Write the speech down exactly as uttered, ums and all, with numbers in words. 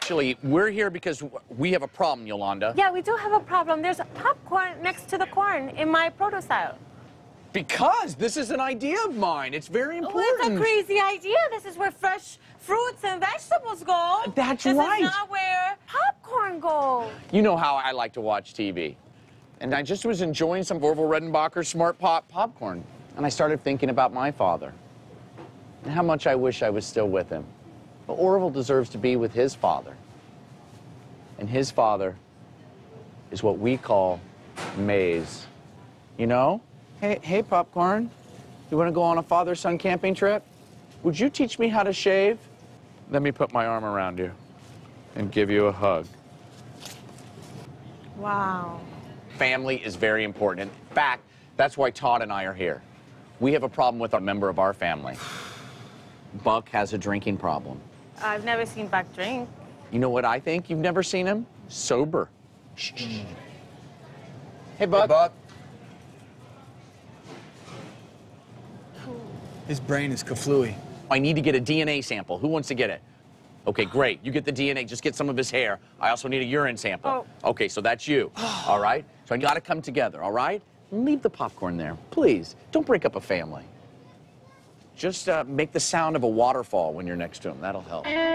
actually, we're here because we have a problem, Yolanda. Yeah, we do have a problem. There's popcorn next to the corn in my proto style. Because this is an idea of mine. It's very important. Well, it's a crazy idea. This is where fresh fruits and vegetables go. That's this right. This is not where popcorn goes. You know how I like to watch T V. And I just was enjoying some of Orville Redenbacher's Smart Pop popcorn. And I started thinking about my father and how much I wish I was still with him. But Orville deserves to be with his father. And his father is what we call maize. You know? Hey, hey, Popcorn, you want to go on a father-son camping trip? Would you teach me how to shave? Let me put my arm around you and give you a hug. Wow. Family is very important. In fact, that's why Todd and I are here. We have a problem with a member of our family. Buck has a drinking problem. I've never seen Buck drink. You know what I think? You've never seen him? Sober. Shh. Hey, Buck. Hey, Buck. His brain is kaflooey. I need to get a D N A sample. Who wants to get it? Okay, great. You get the D N A. Just get some of his hair. I also need a urine sample. Oh. Okay, so that's you. All right? So I got to come together, all right? Leave the popcorn there, please. Don't break up a family. Just uh, make the sound of a waterfall when you're next to him. That'll help.